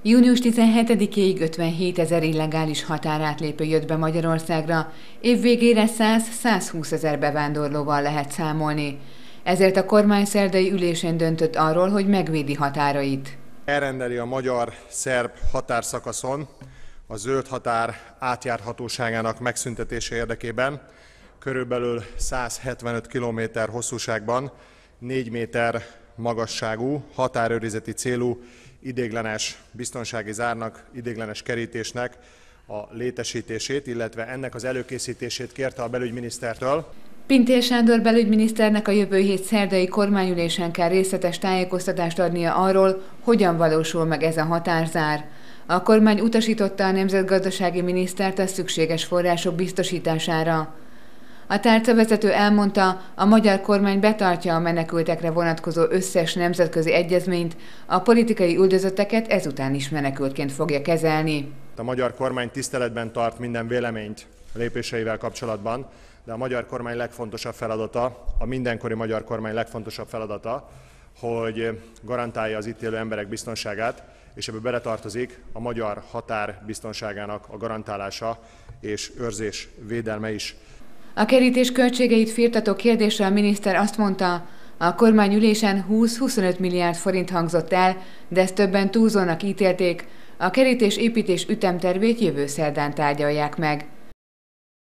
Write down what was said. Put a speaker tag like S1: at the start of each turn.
S1: Június 17-éig 57 000 illegális határátlépő jött be Magyarországra, év végére 100-120 000 bevándorlóval lehet számolni. Ezért a kormány szerdai ülésén döntött arról, hogy megvédi határait.
S2: Elrendeli a magyar-szerb határszakaszon a zöld határ átjárhatóságának megszüntetése érdekében körülbelül 175 km hosszúságban 4 méter magasságú, határőrizeti célú ideiglenes biztonsági zárnak, ideiglenes kerítésnek a létesítését, illetve ennek az előkészítését kérte a belügyminisztertől.
S1: Pintér Sándor belügyminiszternek a jövő hét szerdai kormányülésen kell részletes tájékoztatást adnia arról, hogyan valósul meg ez a határzár. A kormány utasította a nemzetgazdasági minisztert a szükséges források biztosítására. A tárcavezető elmondta, a magyar kormány betartja a menekültekre vonatkozó összes nemzetközi egyezményt, a politikai üldözötteket ezután is menekültként fogja kezelni.
S2: A magyar kormány tiszteletben tart minden véleményt lépéseivel kapcsolatban, de a magyar kormány legfontosabb feladata, a mindenkori magyar kormány legfontosabb feladata, hogy garantálja az itt élő emberek biztonságát, és ebbe beletartozik a magyar határ biztonságának a garantálása és őrzés, védelme is.
S1: A kerítés költségeit firtató kérdésre a miniszter azt mondta, a kormányülésen 20-25 milliárd forint hangzott el, de ezt többen túlzónak ítélték, a kerítés építés ütemtervét jövő szerdán tárgyalják meg.